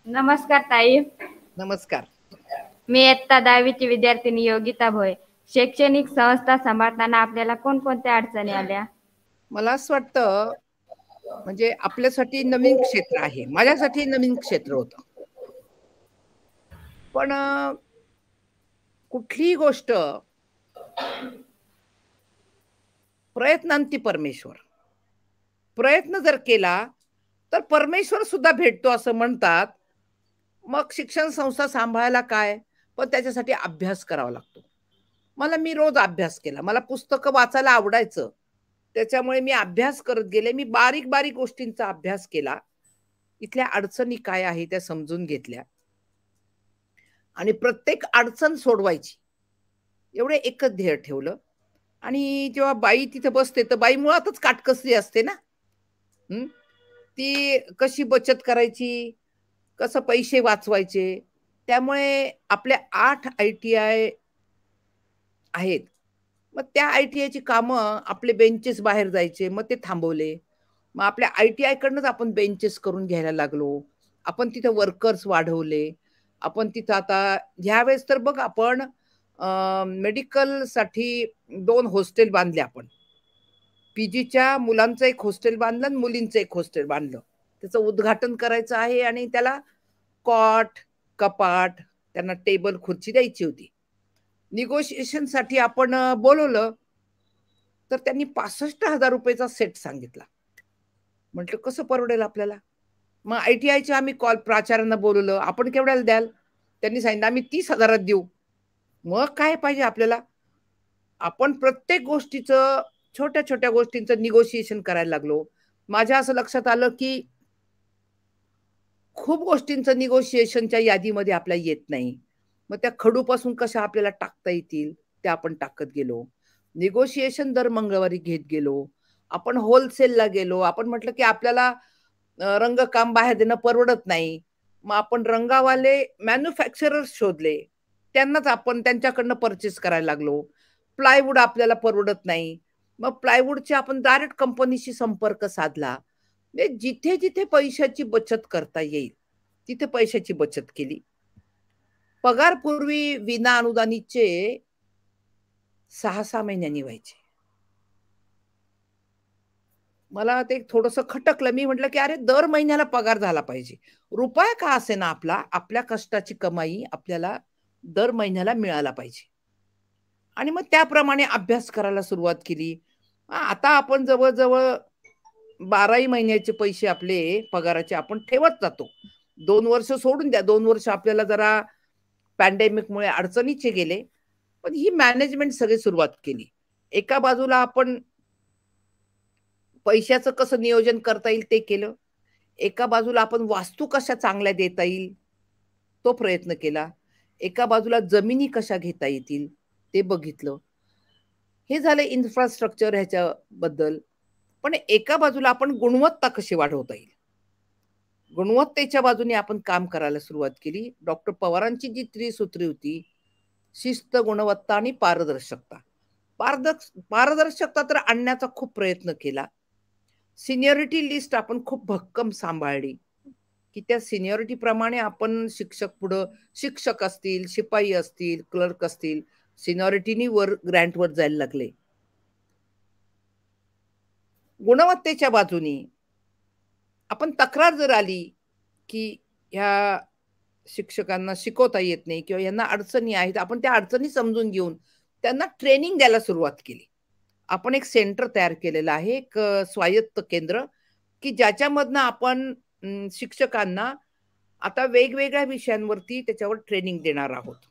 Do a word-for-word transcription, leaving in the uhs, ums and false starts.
नमस्कार ताई. नमस्कार. मी इयत्ता दहावीची विद्यार्थिनी योगिता भोये. शैक्षणिक संस्था सांभाळताना आपल्याला कोणकोणत्या अडचणी आल्या? मला असं वाटतं म्हणजे आपल्यासाठी नवीन क्षेत्र आहे. माझ्यासाठी नवीन क्षेत्र होतं. पण अ, कुठलीही गोष्ट प्रयत्नांती परमेश्वर. प्रयत्न जर केला, तर परमेश्वर सुद्धा भेटतो असं म्हणतात. मग शिक्षण संस्था सांभाळायला काय? पण त्याच्यासाठी अभ्यास करावा लागतो. मला मी रोज अभ्यास केला. मला पुस्तकं वाचायला आवडायचं. त्याच्यामुळे मी अभ्यास करत गेले. मी बारीक-बारीक गोष्टींचा अभ्यास केला. इथल्या अडचणी काय आहे त्या समजून घेतल्या. आणि प्रत्येक अडचण सोडवायची. एवढं एकच ध्येय ठेवलं आणि जेव्हा बाई तिथे बसते, तर बाई मुळातच काटकसरी असते ना. हं. ती कशी बचत करायची, कसं पैसे वाचवायचे. त्यामुळे आपल्या आठ आय-टी-आय आहेत. मग त्या आय-टी-आयची कामं आपले बेंचेस बाहेर जायचे, मग ते थांबवले. मग आपल्या आय-टी-आयकडूनच आपण बेंचेस करून घ्यायला लागलो. आपण तिथे वर्कर्स वाढवले. आपण तिथं आता ह्यावेळेस तर बघ आपण अ, मेडिकलसाठी दोन हॉस्टेल बांधले आपण. पी-जीच्या मुलांचं एक हॉस्टेल बांधलं आणि मुलींचं एक हॉस्टेल बांधलं. त्याचं उद्घाटन करायचं आहे आणि त्याला कॉट, कपाट, त्यांना टेबल, खुर्ची द्यायची होती. निगोशिएशनसाठी आपण अ, बोलावलं. तर त्यांनी पासष्ट हजार रुपयेचा सेट सांगितला. म्हटलं कसं परवडेल आपल्याला? मग आय-टी-आयचे आम्ही कॉल प्राचार्यांना बोलावलं. आपण केवढ्याला द्याल? त्यांनी सांगितलं आम्ही तीस हजार त देऊ. मग काय पाहिजे आपल्याला? आपण प्रत्येक गोष्टीचं छोट्या-छोट्या गोष्टींचं निगोशिएशन करायला लागलो. माझ्या असं लक्षात आलं, की खूप गोष्टींचं निगोशिएशनच्या यादीमध्ये आपल्याला येत नाही. मग त्या खडूपासून कशा आपल्याला टाकता येतील, त्या आपण टाकत गेलो. निगोशिएशन दर मंगळवारी घेत गेलो. आपण होलसेलला गेलो. आपण म्हटलं, की आपल्याला अ, रंगकाम बाहेर देणं परवडत नाही. मग आपण रंगावाले मॅन्युफॅक्चरर्स शोधले. त्यांनाच आपण त्यांच्याकडनं पर्चेस करायला लागलो. प्लायवूड आपल्याला परवडत नाही. मग प्लायवूडच्या आपण डायरेक्ट कंपनीशी संपर्क साधला. म्हणजे जिथे-जिथे पैशाची बचत करता येईल, तिथे पैशाची बचत केली. पगार पूर्वी विना अनुदानितचे सहा सहा महिन्यांनी व्हायचे. मला ते थोडंसं खटकलं. मी म्हटलं, की "अरे, दर महिन्याला पगार झाला पाहिजे. रुपया का असेना आपला, आपल्या कष्टाची कमाई आपल्याला दर महिन्याला मिळाला पाहिजे." आणि मग त्याप्रमाणे अभ्यास करायला सुरुवात केली. अ, आता आपण जवळ-जवळ बाराही महिन्याचे पैसे आपले पगाराचे आपण ठेवत जातो. दोन वर्ष सोडून द्या. दोन वर्ष आपल्याला जरा पॅन्डेमिकमुळे अडचणीचे गेले. पण ही मॅनेजमेंट सगळी सुरुवात केली. एका बाजूला आपण पैशाचं कसं नियोजन करता येईल ते केलं. एका बाजूला आपण वास्तू कशा चांगल्या देता येईल, तो प्रयत्न केला. एका बाजूला जमिनी कशा घेता येतील, ते बघितलं. हे झालं इन्फ्रास्ट्रक्चर ह्याच्याबद्दल. पण एका बाजूला आपण गुणवत्ता कशी वाढवता येईल. गुणवत्तेच्या बाजूने आपण काम करायला सुरुवात केली. डॉक्टर पवारांची जी त्रिसूत्री होती, शिस्त, गुणवत्ता आणि पारदर्शकता. पारदर्श पारदर्शकता तर आणण्याचा खूप प्रयत्न केला. सिनियरिटी लिस्ट आपण खूप भक्कम सांभाळली, की त्या सिनियरिटी प्रमाणे आपण शिक्षक पुढं शिक्षक असतील, शिपाई असतील, क्लर्क असतील, सिनियरिटीनी वर ग्रँटवर जायला लागले. गुणवत्तेच्या बाजूनी आपण तक्रार जर आली, की ह्या शिक्षकांना शिकवता येत नाही किंवा ह्यांना अडचणी आहेत. आपण त्या अडचणी समजून घेऊन त्यांना ट्रेनिंग द्यायला सुरुवात केली. आपण एक सेंटर तयार केलेलं आहे, एक अ, स्वायत्त केंद्र, की ज्याच्यामधनं आपण अं, शिक्षकांना आता वेगवेगळ्या विषयांवरती त्याच्यावर ट्रेनिंग देणार आहोत.